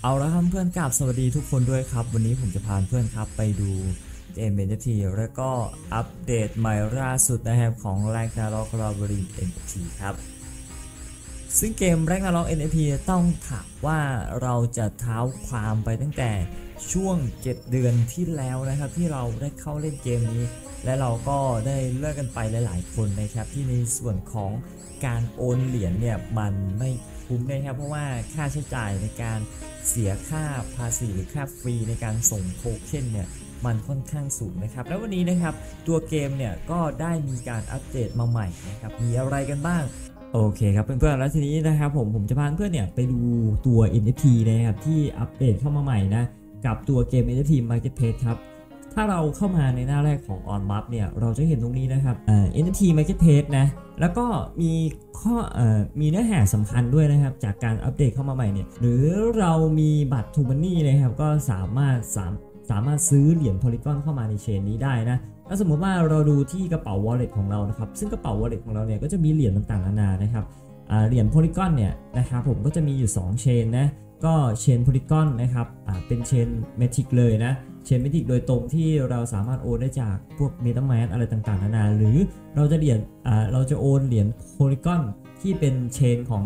เอาละครับเพื่อนกับสวัสดีทุกคนด้วยครับวันนี้ผมจะพาเพื่อนครับไปดูเกม NFT แล้วก็อัปเดตใหม่ล่าสุดนะครับของ Ragnarok Labyrinth NFT ครับซึ่งเกม Ragnarok NFT ต้องถามว่าเราจะเท้าความไปตั้งแต่ช่วง7เดือนที่แล้วนะครับที่เราได้เข้าเล่นเกมนี้และเราก็ได้เลิกกันไปหลายๆคนนะครับที่ในส่วนของการโอนเหรียญเนี่ยมันไม่คุ้มนะครับเพราะว่าค่าใช้จ่ายในการเสียค่าภาษีหรือค่าฟรีในการส่งโทเค็นเนี่ยมันค่อนข้างสูงนะครับแล้ววันนี้นะครับตัวเกมเนี่ยก็ได้มีการอัปเดตมาใหม่นะครับมีอะไรกันบ้างโอเคครับเพื่อนๆแล้วทีนี้นะครับผมจะพาเพื่อนเนี่ยไปดูตัว NFT นะครับที่อัปเดตเข้ามาใหม่นะกับตัวเกม NFT Marketplace ครับถ้าเราเข้ามาในหน้าแรกของ OnMap เนี่ยเราจะเห็นตรงนี้นะครับNFT Marketplace นะแล้วก็มีมีเนื้อหาสำคัญด้วยนะครับจากการอัปเดตเข้ามาใหม่เนี่ยหรือเรามีบัตร True Money นะครับก็สามารถซื้อเหรียญ Polygon เข้ามาในเชนนี้ได้นะถ้าสมมติว่าเราดูที่กระเป๋า Wallet ของเรานะครับซึ่งกระเป๋า Wallet ของเราเนี่ยก็จะมีเหรียญต่างๆนานานะครับเหรียญ Polygon เนี่ยนะครับผมก็จะมีอยู่2เชนนะก็เชน Polygon นะครับเป็นเชน Matic เลยนะเชน Matic โดยตรงที่เราสามารถโอนได้จากพวก MetaMask อะไรต่างๆนานาหรือเราจะโอนเหรียญ Polygon ที่เป็นเชนของ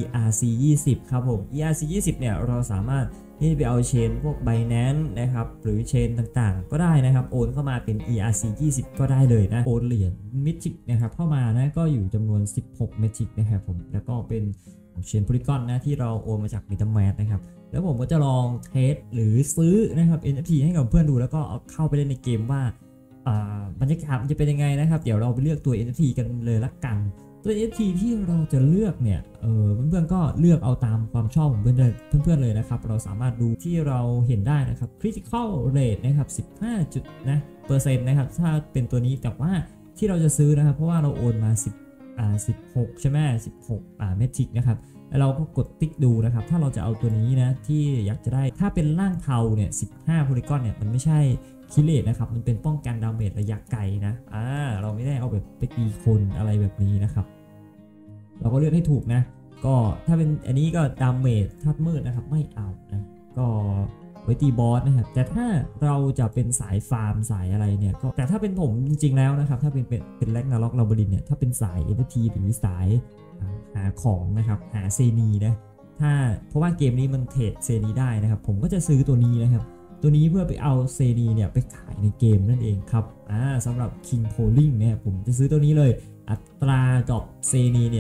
ERC20 ครับผม ERC20 เนี่ยเราสามารถที่ไปเอาเชนพวก Binance นะครับหรือเชนต่างๆก็ได้นะครับโอนเข้ามาเป็น ERC20 ก็ได้เลยนะโอนเหรียญ Matic นะครับเข้ามานะก็อยู่จำนวน16 Matic นะครับผมแล้วก็เป็นเชน Polygon นะที่เราโอนมาจาก MetaMask นะครับแล้วผมก็จะลองเทสหรือซื้อนะครับ NFT ให้กับเพื่อนดูแล้วก็เอาเข้าไปเล่นในเกมว่าบรรยากาศมันจะเป็นยังไงนะครับเดี๋ยวเราไปเลือกตัว NFT กันเลยละกันตัว NFT ที่เราจะเลือกเนี่ยเพื่อนๆก็เลือกเอาตามความชอบของเพื่อนๆเลยนะครับเราสามารถดูที่เราเห็นได้นะครับ critical rate นะครับ15จุดนะเปอร์เซ็นต์นะครับถ้าเป็นตัวนี้แต่ว่าที่เราจะซื้อนะครับเพราะว่าเราโอนมา16ใช่ไหม16Matic นะครับแล้วเราก็กดติ๊กดูนะครับถ้าเราจะเอาตัวนี้นะที่อยากจะได้ถ้าเป็นร่างเทาเนี่ย15 Polygon เนี่ยมันไม่ใช่คิเลตนะครับมันเป็นป้องกันดาเมจระยะไกลนะเราไม่ได้เอาแบบไปตีคนอะไรแบบนี้นะครับเราก็เลือกให้ถูกนะก็ถ้าเป็นอันนี้ก็ดาเมจธาตุมืดนะครับไม่เอานะก็ไว้ตีบอสนะครับแต่ถ้าเราจะเป็นสายฟาร์มสายอะไรเนี่ยก็แต่ถ้าเป็นผมจริงๆแล้วนะครับถ้าเป็นแร็กนาร็อกลาบิรินเนี่ยถ้าเป็นสาย NFT หรือสายหาของนะครับหาเซนีนะเพราะว่าเกมนี้มันเทรดเซนีได้นะครับผมก็จะซื้อตัวนี้นะครับตัวนี้เพื่อไปเอาเซนีเนี่ยไปขายในเกมนั่นเองครับสำหรับ King Polling เนี่ยผมจะซื้อตัวนี้เลยอัตราดรอปเซนีเนี่ย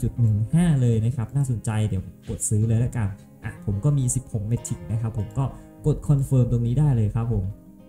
4.15 เลยนะครับน่าสนใจเดี๋ยวกดซื้อเลยแล้วกันผมก็มี16 Matic นะครับผมก็กดคอนเฟิร์มตรงนี้ได้เลยครับผม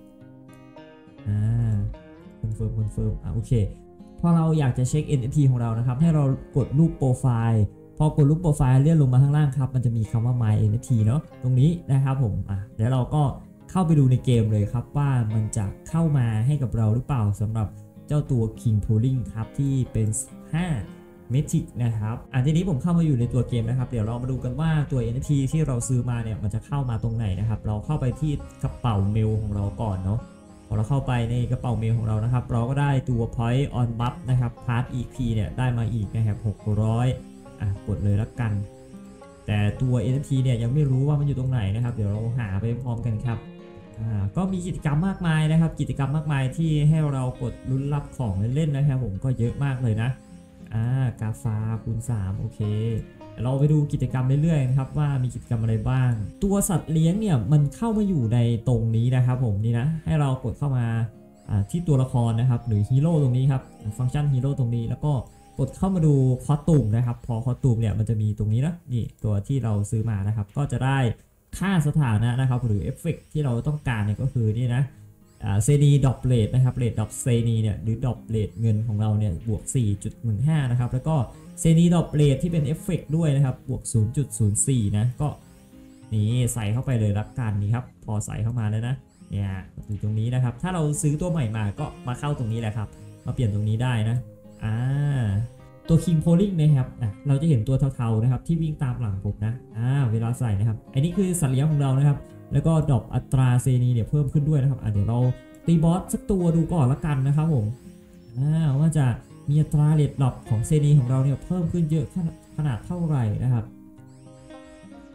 คอนเฟิร์มโอเคพอเราอยากจะเช็ค NFT ของเรานะครับให้เรากดรูปโปรไฟล์พอกดรูปโปรไฟล์เลื่อนลงมาข้างล่างครับมันจะมีคำว่า My NFT เนาะตรงนี้นะครับผมเดี๋ยวเราก็เข้าไปดูในเกมเลยครับว่ามันจะเข้ามาให้กับเราหรือเปล่าสำหรับเจ้าตัว King Polling ครับที่เป็น5Matic นะครับทีนี้ผมเข้ามาอยู่ในตัวเกมนะครับเดี๋ยวเรามาดูกันว่าตัว NFT ที่เราซื้อมาเนี่ยมันจะเข้ามาตรงไหนนะครับเราเข้าไปที่กระเป๋าเมลของเราก่อนเนาะพอเราเข้าไปในกระเป๋าเมลของเรานะครับเราก็ได้ตัว Point on Buff นะครับ Part EP เนี่ยได้มาอีกนะครับ600กดเลยละกันแต่ตัว NFT เนี่ยยังไม่รู้ว่ามันอยู่ตรงไหนนะครับเดี๋ยวเราหาไปพร้อมกันครับก็มีกิจกรรมมากมายนะครับกิจกรรมมากมายที่ให้เรากดลุ้นรับของเล่นๆนะครับผมก็เยอะมากเลยนะกาฟ้าคูณ3โอเคเราไปดูกิจกรรมเรื่อยๆนะครับว่ามีกิจกรรมอะไรบ้างตัวสัตว์เลี้ยงเนี่ยมันเข้ามาอยู่ในตรงนี้นะครับผมนี่นะให้เรากดเข้ามาที่ตัวละครนะครับหรือฮีโร่ตรงนี้ครับฟังก์ชันฮีโร่ตรงนี้แล้วก็กดเข้ามาดูคอสตูมนะครับพอคอสตูมเนี่ยมันจะมีตรงนี้นะนี่ตัวที่เราซื้อมานะครับก็จะได้ค่าสถานะนะครับหรือเอฟเฟกที่เราต้องการเนี่ยก็คือนี่นะเซนีดรอปเรทนะครับเรทดรอปเซนีเนี่ยหรือดรอปเรทเงินของเราเนี่ยบวก 4.15 นะครับแล้วก็เซนีดรอปเรทที่เป็นเอฟเฟกด้วยนะครับบวก 0.04 นะก็นี่ใส่เข้าไปเลยละกันนี่ครับพอใส่เข้ามาแล้วนะเนี่ยอยู่ตรงนี้นะครับถ้าเราซื้อตัวใหม่มาก็มาเข้าตรงนี้แหละครับมาเปลี่ยนตรงนี้ได้นะตัว King Polling นะครับเราจะเห็นตัวเทาๆนะครับที่วิ่งตามหลังผมนะเวลาใส่นะครับอันนี้คือสัตว์เลี้ยงของเรานะครับแล้วก็ดรอปอัตราเซนีเนี่ยเพิ่มขึ้นด้วยนะครับเดี๋ยวเราตีบอสสักตัวดูก่อนละกันนะครับผมว่าจะมีอัตราเรทดรอปของเซนีของเราเนี่ยเพิ่มขึ้นเยอะขนาดเท่าไหร่นะครับ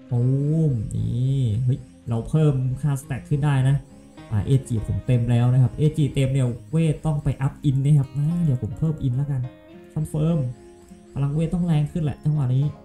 โอ้นี่เฮ้ยเราเพิ่มค่าสแต็กขึ้นได้นะเอจีผมเต็มแล้วนะครับเอจีเต็มเนี่ยเวทต้องไปอัพอินนะครับเดี๋ยวผมเพิ่มอินแล้วกันคอนเฟิร์มพลังเวทต้องแรงขึ้นแหละจังหวะนี้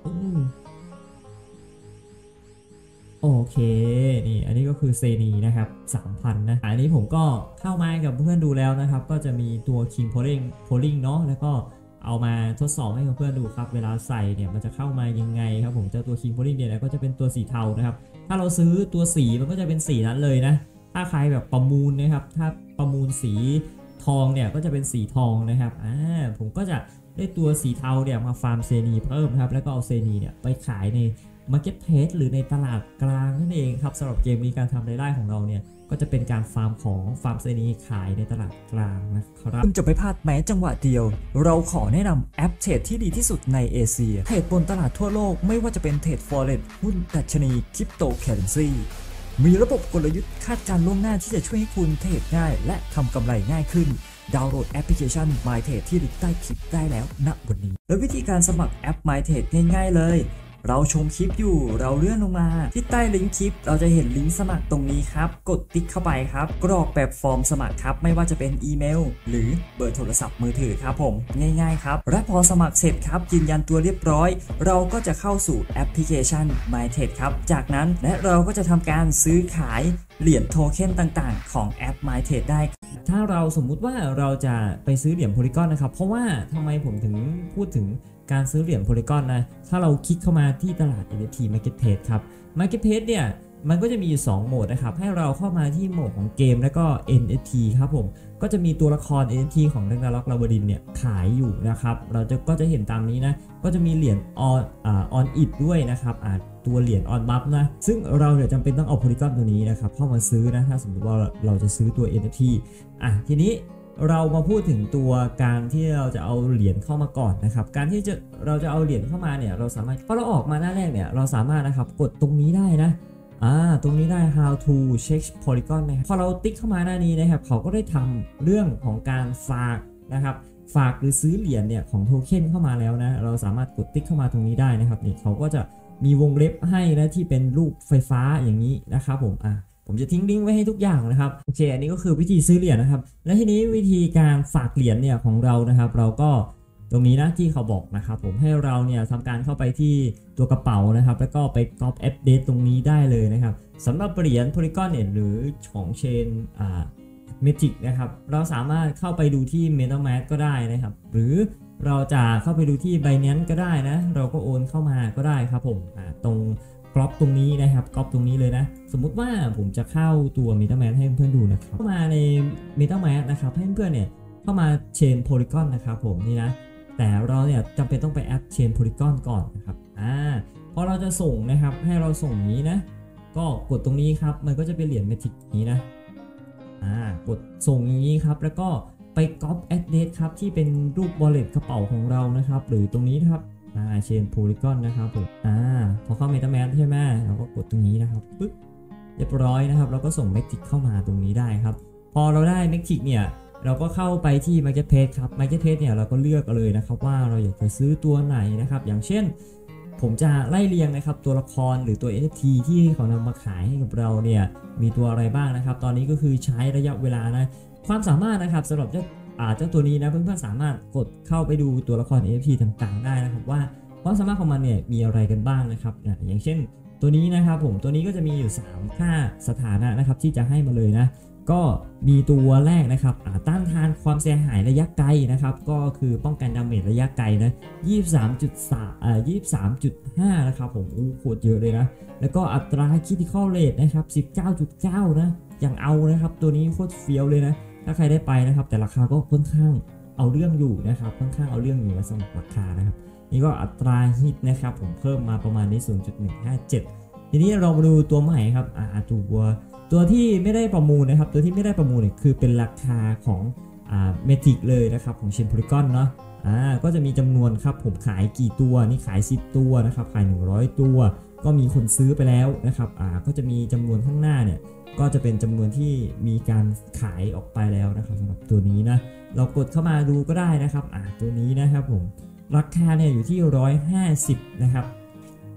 โอเคนี่อันนี้ก็คือเซนีนะครับ 3,000 นะอันนี้ผมก็เข้ามากับเพื่อนดูแล้วนะครับก็จะมีตัว King Polling เนาะแล้วก็เอามาทดสอบให้เพื่อนดูครับเวลาใส่เนี่ยมันจะเข้ามายังไงครับผมเจ้าตัว King Polling เนี่ยก็จะเป็นตัวสีเทานะครับถ้าเราซื้อตัวสีมันก็จะเป็นสีนั้นเลยนะถ้าใครแบบประมูลนะครับถ้าประมูลสีทองเนี่ยก็จะเป็นสีทองนะครับผมก็จะได้ตัวสีเทาเนี่ยมาฟาร์มเซนีเพิ่มครับแล้วก็เอาเซนีเนี่ยไปขายในMarketplace หรือในตลาดกลางนั่นเองครับสำหรับเกมนี้การทำรายได้ของเราเนี่ยก็จะเป็นการฟาร์มเซนีขายในตลาดกลางนะครับคุณจะไม่พลาดแม้จังหวะเดียวเราขอแนะนำแอปเทรดที่ดีที่สุดในเอเชียเทรดบนตลาดทั่วโลกไม่ว่าจะเป็นเทรด Forex หุ้นดัชนีคริปโตเคอเรนซีมีระบบกลยุทธ์คาดการณ์ล่วงหน้าที่จะช่วยให้คุณเทรดง่ายและทำกำไรง่ายขึ้นดาวน์โหลดแอปพลิเคชัน MyTrade ที่ลิงก์ใต้คลิปได้แล้วณวันนี้และวิธีการสมัครแอป MyTrade ง่ายๆเลยเราชมคลิปอยู่เราเลื่อนลงมาที่ใต้ลิงก์คลิปเราจะเห็นลิงก์สมัครตรงนี้ครับกดติ๊กเข้าไปครับกรอกแบบฟอร์มสมัครครับไม่ว่าจะเป็นอีเมลหรือเบอร์โทรศัพท์มือถือครับผมง่ายๆครับและพอสมัครเสร็จครับยืนยันตัวเรียบร้อยเราก็จะเข้าสู่แอปพลิเคชัน MyTrade ครับจากนั้นและเราก็จะทำการซื้อขายเหรียญโทเค็นต่างๆของแอป MyTrade ได้ถ้าเราสมมุติว่าเราจะไปซื้อเหรียญโพลีกอนนะครับเพราะว่าทำไมผมถึงพูดถึงการซื้อเหรียญโพลีกอนนะถ้าเราคลิกเข้ามาที่ตลาด NFT Marketplace ครับ Marketplace เนี่ยมันก็จะมีอยู่2โหมดนะครับให้เราเข้ามาที่โหมดของเกมแล้วก็ NFT ครับผมก็จะมีตัวละคร NFT ของแร็กนาร็อกลาวดินเนี่ยขายอยู่นะครับก็จะเห็นตามนี้นะก็จะมีเหรียญon it ด้วยนะครับตัวเหรียญ on buff นะซึ่งเราเนี่ยจำเป็นต้องเอาโพลีกอนตัวนี้นะครับเข้ามาซื้อนะถ้าสมมติว่าเราจะซื้อตัว NFT ทีนี้เรามาพูดถึงตัวการที่เราจะเอาเหรียญเข้ามาก่อนนะครับการที่เราจะเอาเหรียญเข้ามาเนี่ยเราสามารถพอเราออกมาหน้าแรกเนี่ยเราสามารถนะครับกดตรงนี้ได้นะตรงนี้ได้ how to check polygon นะครับพอเราติ๊กเข้ามาหน้านี้นะครับเขาก็ได้ทำเรื่องของการฝากนะครับฝากหรือซื้อเหรียญเนี่ยของโทเค็นเข้ามาแล้วนะเราสามารถกดติ๊กเข้ามาตรงนี้ได้นะครับนี่เขาก็จะมีวงเล็บให้นะที่เป็นรูปไฟฟ้าอย่างนี้นะครับผมจะทิ้งลิงก์ไว้ให้ทุกอย่างนะครับโอเคอันนี้ก็คือวิธีซื้อเหรียญนะครับและทีนี้วิธีการฝากเหรียญเนี่ยของเรานะครับเราก็ตรงนี้นะที่เขาบอกนะครับผมให้เราเนี่ยทำการเข้าไปที่ตัวกระเป๋านะครับแล้วก็ไปก๊อปอัปเดตตรงนี้ได้เลยนะครับสำหรับเหรียญ Polygon เนี่ยหรือของเชนMatic นะครับเราสามารถเข้าไปดูที่ MetaMask ก็ได้นะครับหรือเราจะเข้าไปดูที่ Binance ก็ได้นะเราก็โอนเข้ามาก็ได้ครับผมตรงกรอบตรงนี้นะครับกรอบตรงนี้เลยนะสมมุติว่าผมจะเข้าตัว MetaMask ให้เพื่อนดูนะครับเข้ามาใน MetaMask นะครับให้เพื่อนเนี่ยเข้ามา Chain Polygon นะครับผมนี่นะแต่เราเนี่ยจำเป็นต้องไปแอป Chain Polygon ก่อนนะครับพอเราจะส่งนะครับให้เราส่งนี้นะก็กดตรงนี้ครับมันก็จะเป็นเหรียญ Matic นี้นะกดส่งอย่างนี้ครับแล้วก็ไปก๊อปแอดเดรสครับที่เป็นรูป wallet กระเป๋าของเรานะครับหรือตรงนี้นะครับChain Polygon นะครับผมพอเข้า MetaMask ใช่ไหมเราก็กดตรงนี้นะครับปึ๊บเรียบร้อยนะครับเราก็ส่ง Matic เข้ามาตรงนี้ได้ครับพอเราได้ Matic เนี่ยเราก็เข้าไปที่ Marketplace ครับ Marketplace เนี่ยเราก็เลือกเลยนะครับว่าเราอยากจะซื้อตัวไหนนะครับอย่างเช่นผมจะไล่เรียงนะครับตัวละครหรือตัว NFT ที่เขานำมาขายให้กับเราเนี่ยมีตัวอะไรบ้างนะครับตอนนี้ก็คือใช้ระยะเวลานะความสามารถนะครับสำหรับเจ้าตัวนี้นะเพื่อนๆสามารถกดเข้าไปดูตัวละคร NFT ต่างๆได้นะครับว่าความสามารถของมันเนี่ยมีอะไรกันบ้างนะครับอย่างเช่นตัวนี้นะครับผมตัวนี้ก็จะมีอยู่3ค่าสถานะนะครับที่จะให้มาเลยนะก็มีตัวแรกนะครับต้านทานความเสียหายระยะไกลนะครับก็คือป้องกันดาเมจระยะไกลนะ 23.5 นะครับผมโคตรเยอะเลยนะแล้วก็อัตรา Critical Rate นะครับ 19.9 นะอย่างเอานะครับตัวนี้โคตรเฟี้ยวเลยนะถ้าใครได้ไปนะครับแต่ราคาก็ค่อนข้างเอาเรื่องอยู่นะครับค่อนข้างเอาเรื่องอยู่นะสำหรับราคานะครับนี่ก็อัตราฮิตนะครับผมเพิ่มมาประมาณนี้ 0.157 ทีนี้เรามาดูตัวใหม่ครับตัวที่ไม่ได้ประมูลนะครับตัวที่ไม่ได้ประมูลเนี่ยคือเป็นราคาของMatic เลยนะครับของ Chain Polygon เนาะก็จะมีจำนวนครับผมขายกี่ตัวนี่ขาย10ตัวนะครับขาย100ตัวก็มีคนซื้อไปแล้วนะครับก็จะมีจำนวนข้างหน้าเนี่ยก็จะเป็นจำนวนที่มีการขายออกไปแล้วนะครับสำหรับตัวนี้นะเรากดเข้ามาดูก็ได้นะครับตัวนี้นะครับผมราคาเนี่ยอยู่ที่150นะครับ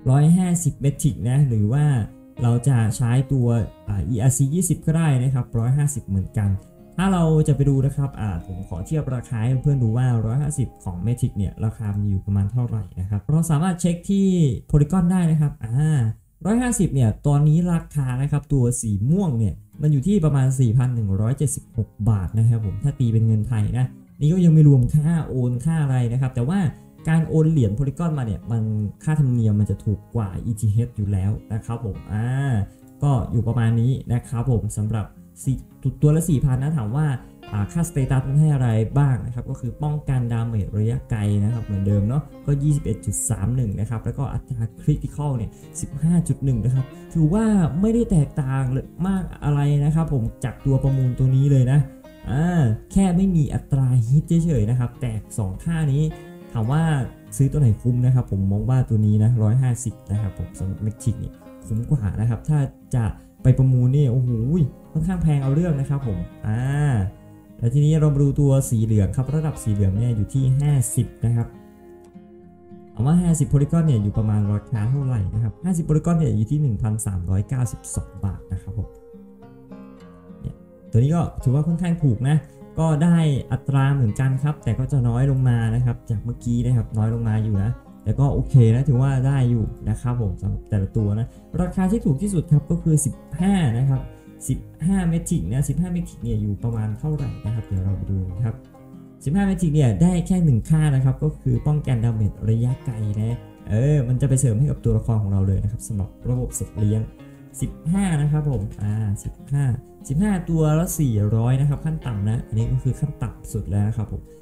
150เมทริกนะหรือว่าเราจะใช้ตัว ERC 20 ก็ได้นะครับ150เหมือนกันถ้าเราจะไปดูนะครับผมขอเทียบราคาให้เพื่อนดูว่า150ของ Matrix เนี่ยราคามันอยู่ประมาณเท่าไหร่นะครับเราสามารถเช็คที่ Polygon ได้นะครับ150เนี่ยตอนนี้ราคานะครับตัวสีม่วงเนี่ยมันอยู่ที่ประมาณ 4,176 บาทนะครับผมถ้าตีเป็นเงินไทยนะนี่ก็ยังไม่รวมค่าโอนค่าอะไรนะครับแต่ว่าการโอนเหรียญ Polygon มาเนี่ยมันค่าธรรมเนียมมันจะถูกกว่า ETH อยู่แล้วนะครับผมก็อยู่ประมาณนี้นะครับผมสำหรับตัวละ 4,000 นะถามว่าค่าสเตตัสมันให้อะไรบ้างนะครับก็คือป้องกันดาเมจระยะไกลนะครับเหมือนเดิมเนาะก็ 21.31 นะครับแล้วก็อัตราคริติคอลเนี่ย 15.1 นะครับถือว่าไม่ได้แตกต่างมากอะไรนะครับผมจากตัวประมูลตัวนี้เลยนะแค่ไม่มีอัตราฮิตเฉยๆนะครับแต่2ค่านี้ถามว่าซื้อตัวไหนคุ้มนะครับผมมองว่าตัวนี้นะ150นะครับผมสำหรับเมทริกเนี่ยคุ้มกว่านะครับถ้าจะไปประมูลนี่โอ้โหค่อนข้างแพงเอาเรื่องนะครับผมแล้วทีนี้เรามาดูตัวสีเหลืองครับระดับสีเหลืองเนี่ยอยู่ที่50นะครับเอาว่า50โพลีกอนเนี่ยอยู่ประมาณราคาเท่าไหร่นะครับ50โพลีกอนเนี่ยอยู่ที่ 1,392 บาทนะครับผมเนี่ยตัวนี้ก็ถือว่าค่อนข้างถูกนะก็ได้อัตราเหมือนกันครับแต่ก็จะน้อยลงมานะครับจากเมื่อกี้นะครับน้อยลงมาอยู่นะแต่ก็โอเคนะถือว่าได้อยู่นะครับผมสำหรับแต่ละตัวนะราคาที่ถูกที่สุดครับก็คือ15นะครับ15เมทริกนะ15เมทริกเนี่ยอยู่ประมาณเท่าไหร่นะครับเดี๋ยวเราไปดูครับ15เมทริกเนี่ยได้แค่1ค่านะครับก็คือป้องกันดาเมจระยะไกลนะมันจะไปเสริมให้กับตัวละครของเราเลยนะครับสำหรับระบบสัตว์เลี้ยง15นะครับผม15ตัวละ400นะครับขั้นต่ำนะอันนี้ก็คือขั้นต่ำสุดแล้วนะครับผม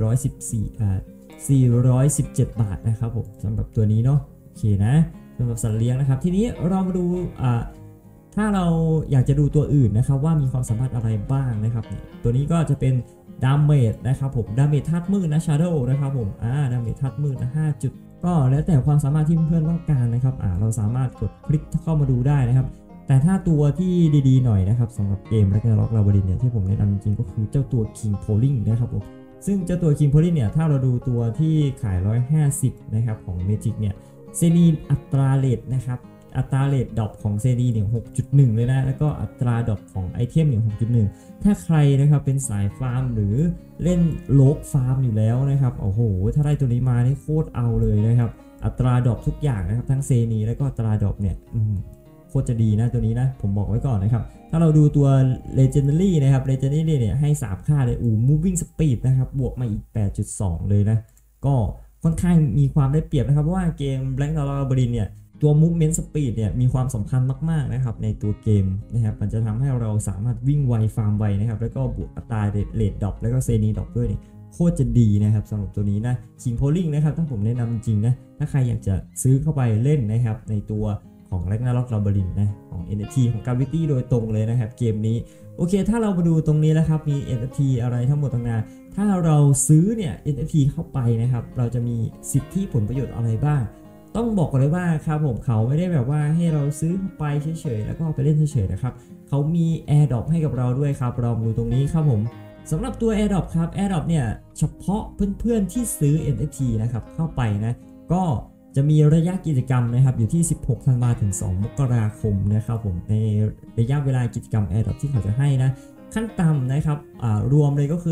417 บาทนะครับผมสำหรับตัวนี้เนาะโอเคนะสำหรับสัตว์เลี้ยงนะครับทีนี้เรามาดูถ้าเราอยากจะดูตัวอื่นนะครับว่ามีความสามารถอะไรบ้างนะครับตัวนี้ก็จะเป็นดาเมจนะครับผมดาเมจธาตุมืดนะ Shadow นะครับผมดาเมจธาตุมืดนะ5จุดก็แล้วแต่ความสามารถที่เพื่อนๆต้องการนะครับเราสามารถกดคลิกเข้ามาดูได้นะครับแต่ถ้าตัวที่ดีๆหน่อยนะครับสำหรับเกม Ragnarok Labyrinth เนี่ยที่ผมแนะนำจริงๆก็คือเจ้าตัว King Polling นะครับผมซึ่งเจ้าตัว King Polling เนี่ยถ้าเราดูตัวที่ขาย150นะครับของ Magic เนี่ยเซนีอัตราเรทนะครับอัตราเรทดรอปของเซนีเนี่ย 6.1 เลยนะแล้วก็อัตราดรอปของไอเทมเนี่ย 6.1 ถ้าใครนะครับเป็นสายฟาร์มหรือเล่นโลกฟาร์มอยู่แล้วนะครับโอ้โหถ้าได้ตัวนี้มานี่โคตรเอาเลยนะครับอัตราดรอปทุกอย่างนะครับทั้งเซนีแล้วก็อัตราดรอปเนี่ยโคตรจะดีนะตัวนี้นะผมบอกไว้ก่อนนะครับถ้าเราดูตัว Legendary นะครับ Legendary เนี่ยให้3ค่าเลย Moving Speed นะครับบวกมาอีก 8.2 เลยนะก็ค่อนข้างมีความได้เปรียบนะครับเพราะว่าเกม Ragnarok Labyrinth เนี่ยตัว Movement Speed เนี่ยมีความสำคัญมากๆนะครับในตัวเกมนะครับมันจะทำให้เราสามารถวิ่งไวฟาร์มไวนะครับแล้วก็บวกอัตราเรทดรอปแล้วก็เซนีดรอปด้วยเนี่ยโคตรจะดีนะครับสำหรับตัวนี้นะ King Polling นะครับถ้าผมแนะนำจริงนะถ้าใครอยากจะซื้อเข้าไปเล่นนะครับในตัวของ Ragnarok Labyrinth นะของ NFT ของ Gravity โดยตรงเลยนะครับเกมนี้โอเคถ้าเรามาดูตรงนี้แล้วครับมี NFT อะไรทั้งหมดทั้งนั้นถ้าเราซื้อเนี่ย NFT เข้าไปนะครับเราจะมีสิทธิผลประโยชน์อะไรบ้างต้องบอกเลยว่าครับผมเขาไม่ได้แบบว่าให้เราซื้อเข้าไปเฉยๆแล้วก็ไปเล่นเฉยๆนะครับเขามี AirDrop ให้กับเราด้วยครับเราดูตรงนี้ครับผมสำหรับตัว AirDrop ครับ AirDrop เนี่ยเฉพาะเพื่อนๆที่ซื้อ NFT นะครับเข้าไปนะก็จะมีระยะกิจกรรมนะครับอยู่ที่16ธันวาคมถึง2มกราคมนะครับผมในระยะเวลากิจกรรม AirDrop ที่เขาจะให้นะขั้นต่ำนะครับรวมเลยก็คือ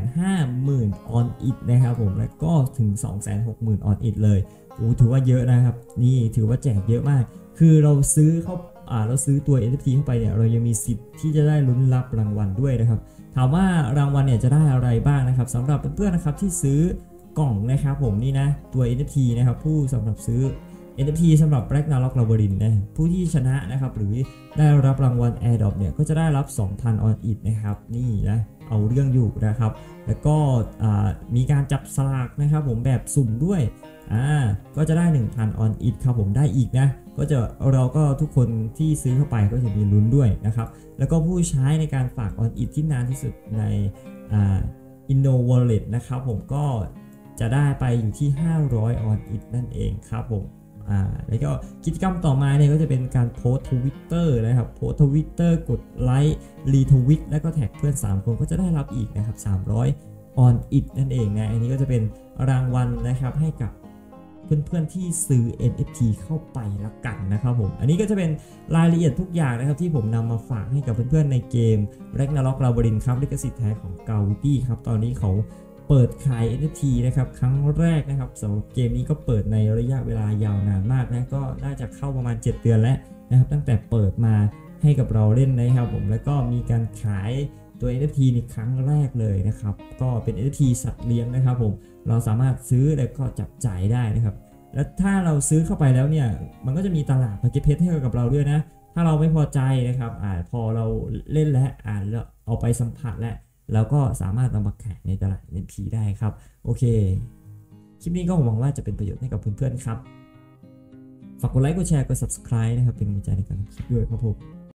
150,000 on it นะครับผมแล้วก็ถึง 260,000 on it เลยถือว่าเยอะนะครับนี่ถือว่าแจกเยอะมากคือเราซื้อเราซื้อตัว NFT เข้าไปเนี่ยเรายังมีสิทธิ์ที่จะได้ลุ้นรับรางวัลด้วยนะครับถามว่ารางวัลเนี่ยจะได้อะไรบ้างนะครับสำหรับเพื่อนๆนะครับที่ซื้อกล่องนะครับผมนี่นะตัว NFT นะครับผู้สำหรับซื้อ NFT สำหรับ Ragnarok Labyrinth นะผู้ที่ชนะนะครับหรือได้รับรางวัล AirDrop เนี่ยก็จะได้รับ 2,000 on it นะครับนี่นะเอาเรื่องอยู่นะครับแล้วก็มีการจับสลากนะครับผมแบบสุ่มด้วยก็จะได้ 1,000 on it ครับผมได้อีกนะเราก็ทุกคนที่ซื้อเข้าไปก็จะมีลุ้นด้วยนะครับแล้วก็ผู้ใช้ในการฝาก on it ที่นานที่สุดในInno Wallet นะครับผมก็จะได้ไปอยู่ที่500 on it นั่นเองครับผมแล้วก็กิจกรรมต่อมาเนี่ยก็จะเป็นการโพสต์ Twitter นะครับโพสต์ Twitter กดไลค์รีทวิตแล้วก็แท็กเพื่อน3คนก็จะได้รับอีกนะครับ300 on it นั่นเองนะอันนี้ก็จะเป็นรางวัลนะครับให้กับเพื่อนๆที่ซื้อ NFT เข้าไปละกันนะครับผมอันนี้ก็จะเป็นรายละเอียดทุกอย่างนะครับที่ผมนำมาฝากให้กับเพื่อนๆในเกม Ragnarok Labyrinth ครับลิขสิทธิ์แท้ของ Gaudy ครับตอนนี้เขาเปิดขาย NFT นะครับครั้งแรกนะครับสำหรับเกมนี้ก็เปิดในระยะเวลายาวนานมากนะก็น่าจะเข้าประมาณ7 เดือนแล้วนะครับตั้งแต่เปิดมาให้กับเราเล่นนะครับผมแล้วก็มีการขายตัว NFT ในครั้งแรกเลยนะครับก็เป็น NFT สัตว์เลี้ยงนะครับผมเราสามารถซื้อแล้วก็จับจ่ายได้นะครับแล้วถ้าเราซื้อเข้าไปแล้วเนี่ยมันก็จะมีตลาดมาร์เก็ตเพลสให้กับเราด้วยนะถ้าเราไม่พอใจนะครับพอเราเล่นแล้วแล้วเอาไปสัมผัสแล้วก็สามารถนำมาขายในตลาด NFT ได้ครับโอเคคลิปนี้ก็หวังว่าจะเป็นประโยชน์ให้กับเพื่อนๆครับฝากกดไลค์กดแชร์กด Subscribe นะครับเป็นกำลังใจในการทำคลิปด้วยครับผม